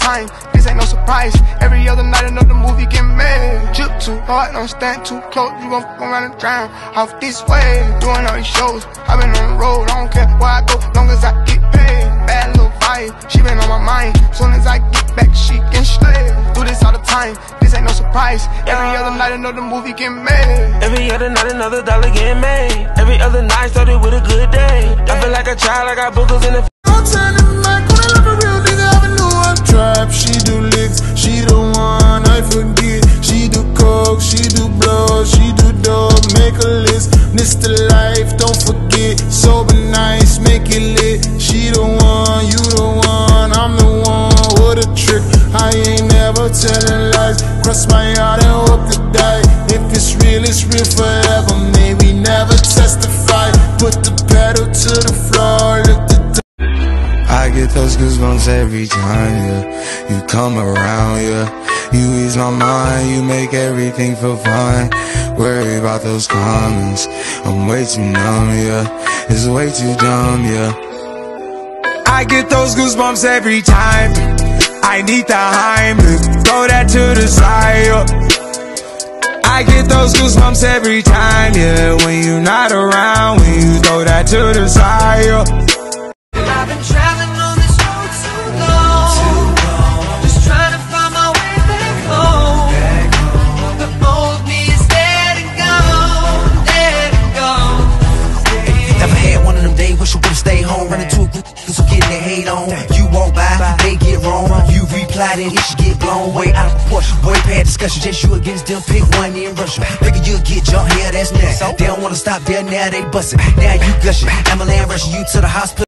time, this ain't no surprise. Every other night another movie get made. Drip too hard, don't stand too close, you gon' fuck around and drown off this way. Doing all these shows, I been on the road, I don't care where I go, long as I get paid. Bad little vibe, she been on my mind, soon as I get back she can slay. Do this all the time, this ain't no surprise. Every other night another movie get made. Every other night another dollar get made. Every other night started with a good day. I feel like a child, I got boogers in the I'm turning back when I love a real nigga, I knew I'm trapped. She do licks, she the one I forget. She do coke, she do blow, she do dope. Make a list, this the life, don't forget. Sober nice, make it lit. She the one, you the one, I'm the one. What a trick, I ain't never telling lies. Cross my heart and hope to die. If it's real forever. May we never testify. Put the pedal to the floor, look the I get those goosebumps every time, yeah. You come around, yeah. You ease my mind, you make everything feel fine. Worry about those comments, I'm way too numb, yeah. It's way too dumb, yeah. I get those goosebumps every time. I need the Heimlich, throw that to the side, yeah. I get those goosebumps every time, yeah. When you're not around, when you throw that to the side, yeah. I've been traveling on this road too long, just trying to find my way back home. The old me is dead and gone, dead and gone. Never had one of them days, wish you would've stayed home. Running to a group, so getting their hate on. You walk by, they get wrong. You reply, then it should get blown way out of proportion. Boy, pad discussion, just you against them, pick one in Russia. Figure you'll get jumped, yeah, that's next. They don't wanna stop there, now they bustin'. Now you gushing, Amalan rushing you to the hospital.